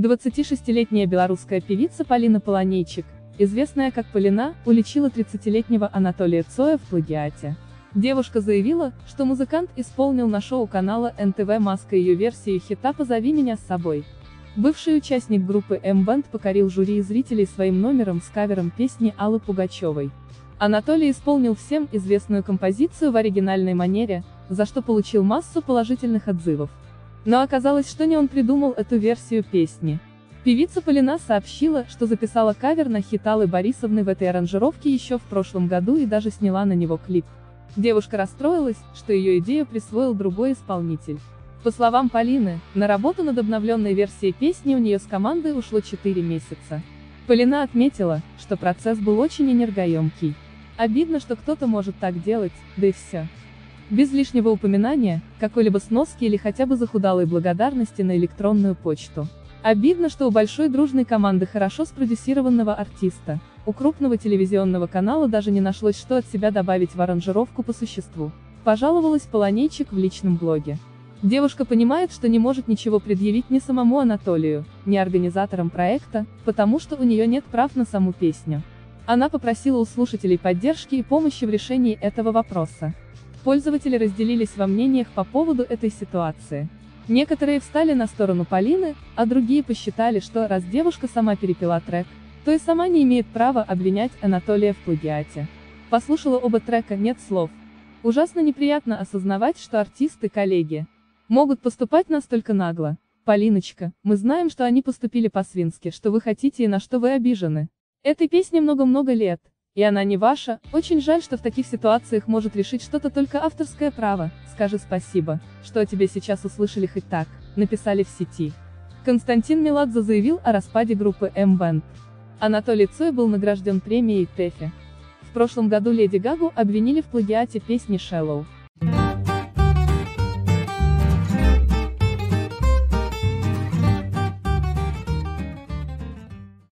26-летняя белорусская певица Полина Полонейчик, известная как Полина, уличила 30-летнего Анатолия Цоя в плагиате. Девушка заявила, что музыкант исполнил на шоу канала НТВ «Маска» ее версию хита «Позови меня с собой». Бывший участник группы М-бэнд покорил жюри и зрителей своим номером с кавером песни Аллы Пугачевой. Анатолий исполнил всем известную композицию в оригинальной манере, за что получил массу положительных отзывов. Но оказалось, что не он придумал эту версию песни. Певица Полина сообщила, что записала кавер на хит Аллы Борисовны в этой аранжировке еще в прошлом году и даже сняла на него клип. Девушка расстроилась, что ее идею присвоил другой исполнитель. По словам Полины, на работу над обновленной версией песни у нее с командой ушло 4 месяца. Полина отметила, что процесс был очень энергоемкий. Обидно, что кто-то может так делать, да и все. Без лишнего упоминания, какой-либо сноски или хотя бы захудалой благодарности на электронную почту. Обидно, что у большой дружной команды хорошо спродюсированного артиста, у крупного телевизионного канала даже не нашлось, что от себя добавить в аранжировку по существу. Пожаловалась Полонейчик в личном блоге. Девушка понимает, что не может ничего предъявить ни самому Анатолию, ни организаторам проекта, потому что у нее нет прав на саму песню. Она попросила у слушателей поддержки и помощи в решении этого вопроса. Пользователи разделились во мнениях по поводу этой ситуации. Некоторые встали на сторону Полины, а другие посчитали, что раз девушка сама перепела трек, то и сама не имеет права обвинять Анатолия в плагиате. Послушала оба трека, нет слов. Ужасно неприятно осознавать, что артисты, коллеги, могут поступать настолько нагло. Полиночка, мы знаем, что они поступили по-свински, что вы хотите и на что вы обижены. Этой песне много-много лет. И она не ваша, очень жаль, что в таких ситуациях может решить что-то только авторское право, скажи спасибо, что о тебе сейчас услышали хоть так, написали в сети. Константин Меладзе заявил о распаде группы М-бэнд. Анатолий Цой был награжден премией ТЭФИ. В прошлом году Леди Гагу обвинили в плагиате песни «Shallow».